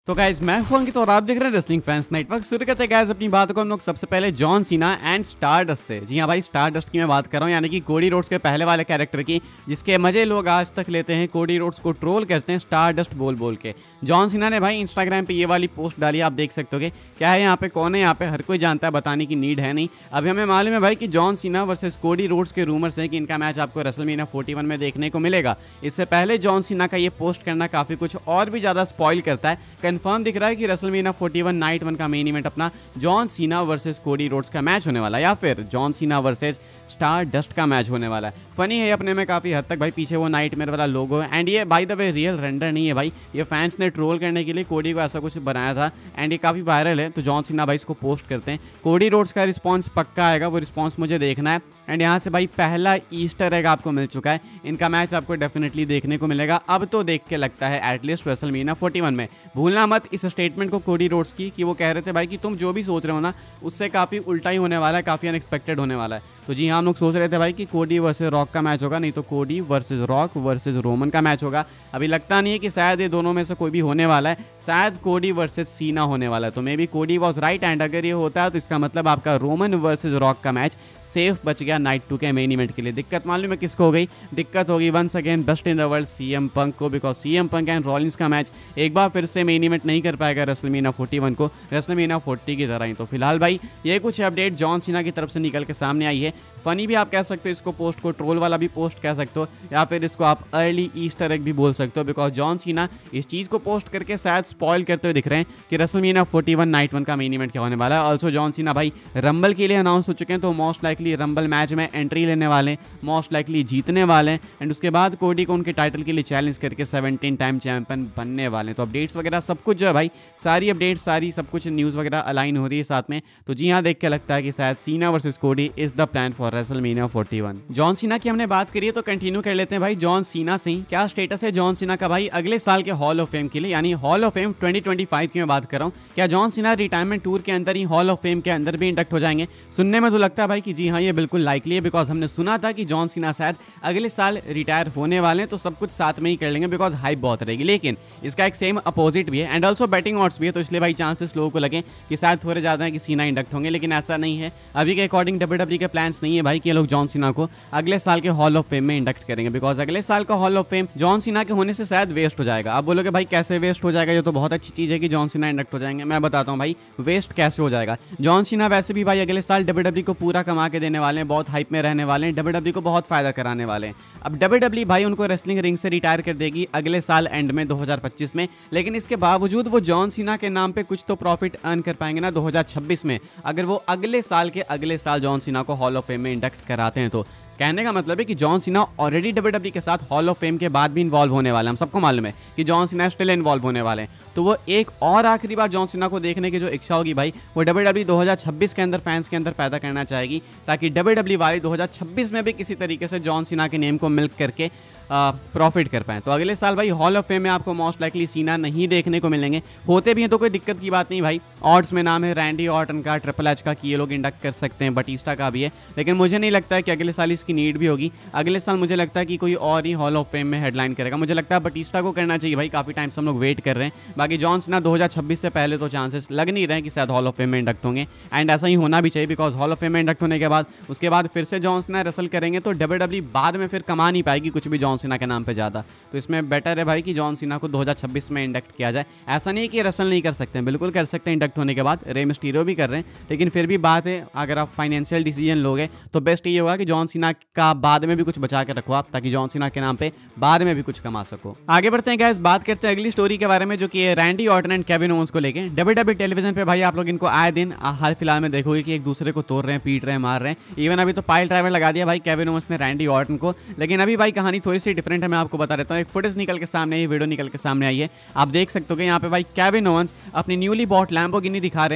तो गाइज मैं हूं अंकित और आप देख रहे हैं रेसलिंग फैंस नेटवर्क। शुरू करते हैं गाइज अपनी बात को हम लोग सबसे पहले जॉन सीना एंड स्टारडस्ट से। जी हाँ भाई, स्टारडस्ट की मैं बात कर रहा हूँ, यानी कि कोडी रोड्स के पहले वाले कैरेक्टर की, जिसके मजे लोग आज तक लेते हैं, कोडी रोड्स को ट्रोल करते हैं स्टारडस्ट बोल बोल के। जॉन सीना ने भाई इंस्टाग्राम पे ये वाली पोस्ट डाली, आप देख सकते हो क्या है यहाँ पे, कौन है यहाँ पे, हर कोई जानता है, बताने की नीड है नहीं। अभी हमें मालूम है भाई कि John Cena versus Cody roads के रूमर्स हैं कि इनका मैच आपको रेसलमेनिया 41 में देखने को मिलेगा। इससे पहले जॉन सीना का ये पोस्ट करना काफ़ी कुछ और भी ज़्यादा स्पॉइल करता है। कंफर्म दिख रहा है कि रेसलमेनिया 41 नाइट 1 का मेन इवेंट अपना John Cena versus Cody Rhodes का मैच होने वाला है, या फिर जॉन सीना वर्सेस स्टारडस्ट का मैच होने वाला है। फनी है अपने में काफ़ी हद तक भाई, पीछे वो नाइटमेयर वाला लोगो है। एंड ये by the way real render नहीं है भाई, ये फैंस ने ट्रोल करने के लिए कोडी को ऐसा कुछ बनाया था एंड ये काफ़ी वायरल है। तो जॉन सीना भाई इसको पोस्ट करते हैं, कोडी रोड्स का रिस्पॉन्स पक्का आएगा, वो रिस्पॉन्स मुझे देखना है। एंड यहाँ से भाई पहला ईस्टर एग आपको मिल चुका है, इनका मैच आपको डेफिनेटली देखने को मिलेगा। अब तो देख के लगता है एटलीस्ट रेसलमेनिया 41 में। भूलना मत इस स्टेटमेंट को कोडी रोड्स की, कि वो कह रहे थे भाई कि तुम जो भी सोच रहे हो ना उससे काफ़ी उल्टा ही होने वाला है, काफ़ी अनएक्सपेक्टेड होने वाला है। तो जी हाँ, हम लोग सोच रहे थे भाई कि कोडी वर्सेस रॉक का मैच होगा, नहीं तो Cody versus Rock versus Roman का मैच होगा। अभी लगता नहीं है कि शायद ये दोनों में से कोई भी होने वाला है, शायद कोडी वर्सेस सीना होने वाला है। तो maybe Cody was right, and अगर ये होता है तो इसका मतलब आपका रोमन वर्सेस रॉक का मैच सेफ बच गया नाइट 2 के मेन इवेंट के लिए। दिक्कत मालूम है किसको हो गई? दिक्कत होगी once again best in the world CM Punk को, because CM Punk and Rollins का मैच एक बार फिर से मेन इवेंट नहीं कर पाएगा रेसलमेनिया 41 को, रेसलमेनिया 40 की तरह ही। तो फिलहाल भाई ये कुछ अपडेट जॉन सीना की तरफ से निकल के सामने आई है। फनी भी आप कह सकते हो इसको, पोस्ट को ट्रोल वाला भी पोस्ट कह सकते हो, या फिर इसको आप अर्ली ईस्टर एग भी बोल सकते हो, बिकॉज जॉन सीना इस चीज़ को पोस्ट करके शायद स्पॉइल करते हुए दिख रहे हैं कि रेसलमेनिया 41 नाइट 1 का मेन इवेंट क्या होने वाला है। ऑल्सो जॉन सीना भाई रंबल के लिए अनाउंस हो चुके हैं, तो मोस्ट लाइकली रंबल मैच में एंट्री लेने वाले, मोस्ट लाइकली जीतने वाले हैं। एंड उसके बाद कोडी को उनके टाइटल के लिए चैलेंज करके 17 टाइम चैंपियन बनने वाले हैं। तो अपडेट्स वगैरह सब कुछ जो है भाई, सारी अपडेट्स सारी सब कुछ न्यूज़ वगैरह अलाइन हो रही है साथ में। तो जी हाँ, देख के लगता है कि शायद Cena versus Cody is the plan for WrestleMania 41। John Cena की हमने बात करी है तो कंटिन्यू कर लेते हैं भाई जॉन सीना से ही। क्या स्टेटस है जॉन सीना का भाई अगले साल के हॉल ऑफ फेम के लिए, यानी हॉल ऑफ फेम 2025 की मैं बात कर रहा हूँ। क्या जॉन सीना रिटायरमेंट टूर के अंदर ही हॉल ऑफ फेम के अंदर भी इंडक्ट हो जाएंगे? सुनने में तो लगता है भाई कि जी हाँ, ये बिल्कुल लाइकली है, बिकॉज हमने सुना था कि जॉन सीना शायद अगले साल रिटायर होने वाले हैं, तो सब कुछ साथ में ही कर लेंगे बिकॉज हाइप बहुत रहेगी। लेकिन इसका एक सेम अपोजिट भी है एंड ऑल्सो बैटिंग ऑड्स भी है, तो इसलिए भाई चांसेस लोगों को लगे कि शायद थोड़े ज़्यादा है कि सीना इंडक्ट होंगे, लेकिन ऐसा नहीं है। अभी के अकॉर्डिंग डब्ल्यूडब्ल्यू के प्लान्स नहीं है भाई कि ये लोग जॉन सीना को अगले साल के हॉल ऑफ फेम में इंडक्ट करेंगे, बिकॉज अगले साल का hall of fame John Cena के होने से शायद वेस्ट हो जाएगा। आप बोलोगे भाई कैसे वेस्ट हो जाएगा, ये तो बहुत अच्छी चीज़ है कि जॉन सीना इंडक्ट हो जाएंगे। मैं बताता हूँ भाई वेस्ट कैसे हो जाएगा। जॉन सीना वैसे भी भाई अगले साल डब्ल्यूडब्ल्यू को पूरा कमा के देने वाले हैं, बहुत हाइप में रहने वाले हैं, डब्ल्यूडब्ल्यू को बहुत फायदा कराने वाले हैं। अब डब्ल्यूडब्ल्यू भाई उनको रेसलिंग रिंग से रिटायर कर देगी अगले साल एंड में 2025 में, लेकिन इसके बावजूद वो जॉन सीना के नाम पे कुछ तो प्रॉफिट अर्न कर पाएंगे ना 2026 में, अगर वो अगले साल जॉन सीना को हॉल ऑफ फेम में इंडक्ट कराते हैं। तो कहने का मतलब है कि जॉन सीना ऑलरेडी डब्ल्यूडब्ल्यू के साथ हॉल ऑफ फेम के बाद भी इन्वॉल्व होने वाले हैं। हम सबको मालूम है कि जॉन सीना स्टिल इन्वॉल्व होने वाले हैं। तो वो एक और आखिरी बार जॉन सीना को देखने की जो इच्छा होगी भाई, वो डब्ल्यूडब्ल्यू 2026 के अंदर फैंस के अंदर पैदा करना चाहेगी, ताकि डब्ल्यूडब्ल्यू वाले 2026 में भी किसी तरीके से जॉन सीना के नेम को मिल्क करके प्रॉफिट कर पाएँ। तो अगले साल भाई हॉल ऑफ फेम में आपको मोस्ट लाइकली सीना नहीं देखने को मिलेंगे। होते भी हैं तो कोई दिक्कत की बात नहीं भाई, ऑड्स में नाम है रैंडी ऑर्टन का, ट्रिपल एच का, कि ये लोग इंडक्ट कर सकते हैं, बटिस्टा का भी है, लेकिन मुझे नहीं लगता है कि अगले साल इसकी नीड भी होगी। अगले साल मुझे लगता है कि कोई और ही हॉल ऑफ फेम में हेडलाइन करेगा। मुझे लगता है बटिस्टा को करना चाहिए भाई, काफ़ी टाइम से हम लोग वेट कर रहे हैं। बाकी जॉन सीना 2026 से पहले तो चांसेस लग नहीं रहे हैं कि शायद हॉल ऑफ फेम में इंडक्ट होंगे, एंड ऐसा ही होना भी चाहिए, बिकॉज हॉल ऑफ फेम में इंडक्ट होने के बाद उसके बाद फिर से जॉन सीना रेसल करेंगे तो डब्ल्यूडब्ल्यू बाद में फिर कमा नहीं पाएगी कुछ भी जॉन सीना के नाम पर ज़्यादा। तो इसमें बेटर है भाई कि जॉन सीना को 2026 में इंडक्ट किया जाए। ऐसा नहीं है कि रेसल नहीं कर सकते हैं, बिल्कुल कर सकते हैं इंडक्ट होने के बाद, रे मिस्टीरियो भी कर रहे हैं, लेकिन फिर भी बात है अगर आप फाइनेंशियल डिसीजन लोगे तो बेस्ट ये होगा कि जॉन सीना का बाद में भी कुछ बचा के रखो आप, ताकि जॉन सीना के नाम पे बाद में भी कुछ कमा सको। आगे बढ़ते हैं गाइस, बात करते हैं अगली स्टोरी के बारे में, जो कि Randy Orton and Kevin Owens को लेके। डब्ल्यूडब्ल्यू टेलीविजन पे भाई आप लोग इनको आए दिन हाल फिलहाल में देखोगे कि एक दूसरे को तोड़ रहे हैं, पीट रहे हैं, मार रहे हैं। इवन अभी तो पाइल ड्राइवर लगा दिया भाई केविन ओवेंस ने रैंडी ऑर्टन को। लेकिन अभी भाई कहानी थोड़ी सी डिफरेंट है, मैं आपको बता देता हूँ। एक फुटेज निकल के सामने आई, वीडियो निकल के सामने आई है, आप देख सकते हो कि यहाँ पे भाई केविन ओवेंस अपनी न्यूली बॉट लैम्बोर्गिनी दिखा रहे हैं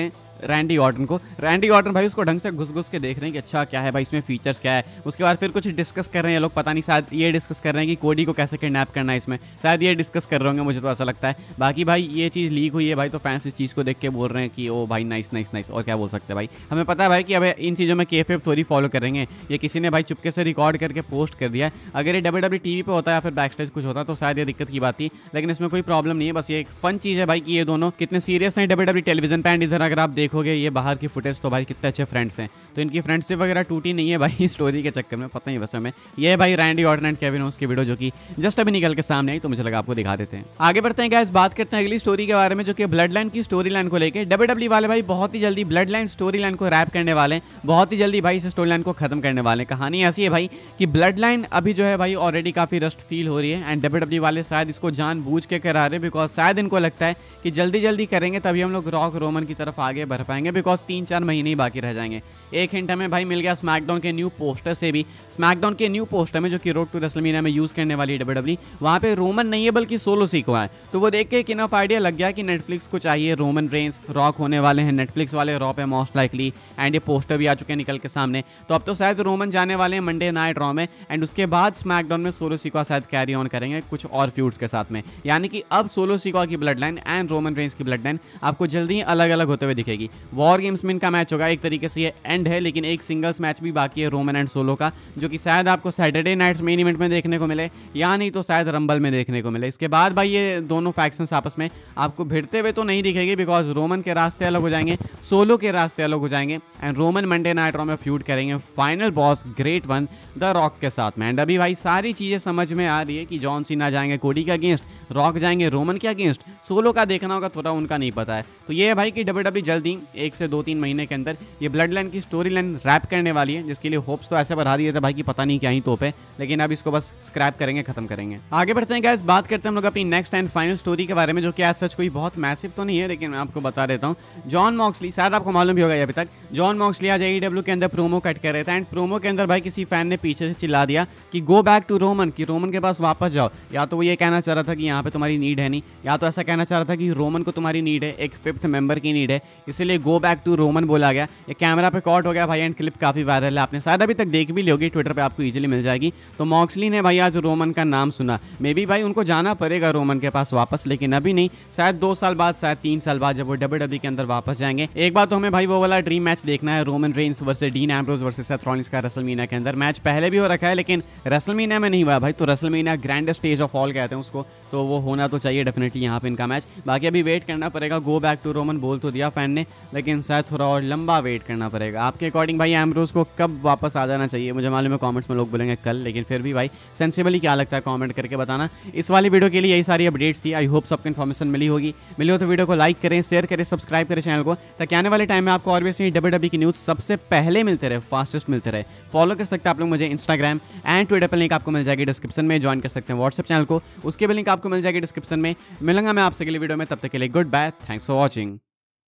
रैंडी ऑर्टन को। रैंडी ऑर्टन भाई उसको ढंग से घुस के देख रहे हैं कि अच्छा क्या है भाई इसमें फीचर्स क्या है। उसके बाद फिर कुछ डिस्कस कर रहे हैं ये लोग, पता नहीं शायद ये डिस्कस कर रहे हैं कि कोडी को कैसे किडनैप करना है इसमें, शायद ये डिस्कस कर रहे होंगे, मुझे तो ऐसा लगता है। बाकी भाई ये चीज़ लीक हुई है भाई, तो फैंस इस चीज़ को देख के बोल रहे हैं कि ओ भाई नाइस नाइस नाइस, और क्या बोल सकते हैं भाई। हमें पता है भाई कि अब इन चीज़ों में केएफएफ थोड़ी फॉलो करेंगे, ये किसी ने भाई चुपके से रिकॉर्ड करके पोस्ट कर दिया। अगर ये WWE टीवी पे होता है या फिर बैक स्टेज कुछ होता तो शायद ये दिक्कत की बात थी, लेकिन इसमें कोई प्रॉब्लम नहीं है। बस ये एक फन चीज़ है भाई कि ये दोनों कितने सीरियस हैं WWE टेलीविजन पे। एंड इधर अगर आप देखोगे ये बाहर की फुटेज तो भाई कितने अच्छे फ्रेंड्स हैं, तो इनकी फ्रेंडशिप वगैरह टूटी नहीं है भाई स्टोरी के चक्कर में, पता नहीं वैसे में। ये है भाई Randy Orton and Kevin Owens की वीडियो जो कि जस्ट अभी निकल के सामने आई, तो मुझे लगा आपको दिखा देते हैं। आगे बढ़ते हैं गाइस, बात करते हैं अगली स्टोरी के बारे में जो कि ब्लड लाइन की स्टोरी लाइन को लेकर। WWE वाले भाई बहुत ही जल्दी ब्लड लाइन स्टोरी लाइन को रैप करने वाले हैं, बहुत ही जल्दी भाई इस स्टोरी लाइन को खत्म करने वाले हैं। कहानी ऐसी है भाई कि ब्लड लाइन अभी जो है भाई ऑलरेडी काफी रस्ट फील हो रही है, एंड WWE वाले शायद इसको जानबूझ के करा रहे हैं, बिकॉज शायद इनको लगता है कि जल्दी जल्दी करेंगे तभी हम लोग रॉक रोमन की तरफ आगे बढ़ पाएंगे, बिकॉज 3-4 महीने ही बाकी रह जाएंगे। एक हिंट हमें भाई मिल गया स्मैकडाउन के न्यू पोस्टर से भी। स्मैकडाउन के न्यू पोस्टर में जो कि रोड टू रेसलमेनिया में यूज करने वाली है WWE, वहाँ पे रोमन नहीं है बल्कि सोलो सीको है। तो वो देख के एक इनफ आइडिया लग गया कि नेटफ्लिक्स को चाहिए रोमन रेंस, रॉक होने वाले हैं नेटफ्लिक्स वाले रॉ पे मोस्ट लाइकली, एंड ये पोस्टर भी आ चुके हैं निकल के सामने। तो अब तो शायद रोमन जाने वाले हैं मंडे नाइट रॉ में, एंड उसके बाद स्मैकडाउन में सोलो सीको शायद कैरी ऑन करेंगे कुछ और फ्यूड्स के साथ में। यानी कि अब सोलो सीको की bloodline and Roman Reigns की ब्लड लाइन आपको जल्दी ही अलग अलग होते हुए दिखेगी। वॉर गेम्स में इनका मैच होगा, एक तरीके से ये एंड है, लेकिन एक सिंगल्स मैच भी बाकी है रोमन एंड सोलो का, जो कि शायद आपको सैटरडे नाइट्स मेन इवेंट में देखने को मिले, या नहीं तो शायद रंबल में देखने को मिले। इसके बाद भाई ये दोनों फैक्शंस आपस में आपको भिड़ते हुए तो नहीं दिखेगी, बिकॉज रोमन के रास्ते अलग हो जाएंगे, सोलो के रास्ते अलग हो जाएंगे, and Roman Monday night Raw में फ्यूड करेंगे final boss great one the Rock के साथ में। एंड अभी भाई सारी चीज़ें समझ में आ रही है कि जॉन सीना जाएंगे कोडी के अगेंस्ट, रॉक जाएंगे रोमन के अगेंस्ट, सोलो का देखना होगा थोड़ा उनका नहीं पता है। तो ये है भाई कि WWE जल्दी 1 से 2-3 महीने के अंदर ये ब्लड लाइन की स्टोरी लाइन रैप करने वाली है, जिसके लिए होप्स तो ऐसे बढ़ा दिए थे भाई कि पता नहीं क्या ही तोप है, लेकिन अब इसको बस स्क्रैप करेंगे, खत्म करेंगे। आगे बढ़ते हैं गाइस, बात करते हैं हम लोग अपनी नेक्स्ट एंड फाइनल स्टोरी के बारे में, जो कि आज सच कोई बहुत मैसिव तो नहीं है, लेकिन मैं आपको बता देता हूँ। जॉन मॉक्सली, शायद आपको मालूम भी होगा अभी तक, जॉन मॉक्सली आज AEW के अंदर प्रोमो कट कर रहे थे, एंड प्रोमो के अंदर भाई किसी फैन ने पीछे से चिल्ला दिया कि गो बैक टू रोमन, कि रोमन के पास वापस जाओ। या तो वो ये कहना चाह रहा था कि यहाँ पे तुम्हारी नीड है नहीं, या तो ऐसा कहना चाह रहा था कि रोमन को तुम्हारी नीड है, एक 5th मेंबर की नीड है, इसीलिए गो बैक टू रोमन बोला गया। ये कैमरा पे कॉट हो गया भाई, एंड क्लिप काफी वायरल है, आपने शायद अभी तक देख भी ली होगी, ट्विटर पे आपको इजीली मिल जाएगी। तो मॉक्सली ने भाई आज रोमन का नाम सुना, मे बी भाई उनको जाना पड़ेगा रोमन के पास वापस, लेकिन अभी नहीं, शायद 2 साल बाद, शायद 3 साल बाद जब वो WWE के अंदर वापस जाएंगे। एक बात तो हमें भाई वो वाला ड्रीम मैच देखना है, Roman Reigns versus Dean Ambrose versus Seth Rollins का रेसलमेनिया के अंदर। मैच पहले भी हो रखा है लेकिन रेसलमेनिया में नहीं हुआ भाई, तो WrestleMania grandest stage of all कहते हैं उसको, तो वो होना तो चाहिए डेफिनेटली यहाँ पे इनका मैच। बाकी अभी वेट करना पड़ेगा, गो बैक टू रोमन बोल तो दिया फैन ने, लेकिन शायद थोड़ा और लंबा वेट करना पड़ेगा। आपके अकॉर्डिंग भाई एम्ब्रोज को कब वापस आ जाना चाहिए? मुझे मालूम है कमेंट्स में लोग बोलेंगे कल, लेकिन फिर भी भाई सेंसिबली क्या लगता है कमेंट करके बताना। इस वाली वीडियो के लिए यही सारी अपडेट्स थी, आई होप सबको इन्फॉर्मेशन मिली होगी। मिली हो तो वीडियो को लाइक करें, शेयर करें, सब्सक्राइब करें चैनल को, ताकि आने वाले टाइम में आपको और भी WWE की न्यूज़ सबसे पहले मिलते रहे, फास्टेस्ट मिलते रहे। फॉलो कर सकते हैं आप लोग मुझे इंस्टाग्राम एंड ट्विटर पर, लिंक आपको मिल जाएगी डिस्क्रिप्शन में। ज्वाइन कर सकते हैं व्हाट्सएप चैनल को, उसके भी लिंक आपको मिल जाएगी डिस्क्रिप्शन में। मिलूंगा मैं आपसे अगली वीडियो में, तब तक के लिए good bye, thanks for watching.